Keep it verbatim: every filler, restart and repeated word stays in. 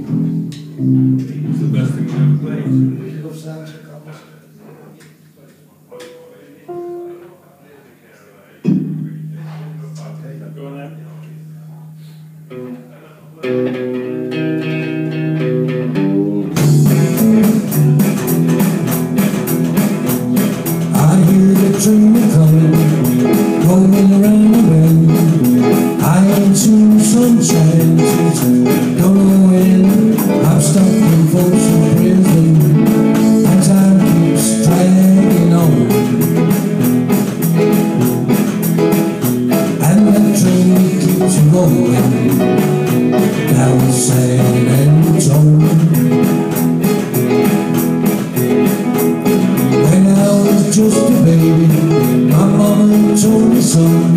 It's the best thing we ever played. Loves that. Go on there. I hear the train coming, rolling around the bend. I ain't seen sunshine since don't know when. I'm stuck in Folsom Prison, and time keeps dragging on. And that train keeps rolling down San Antonio. When I was just a baby, my mama told me, son,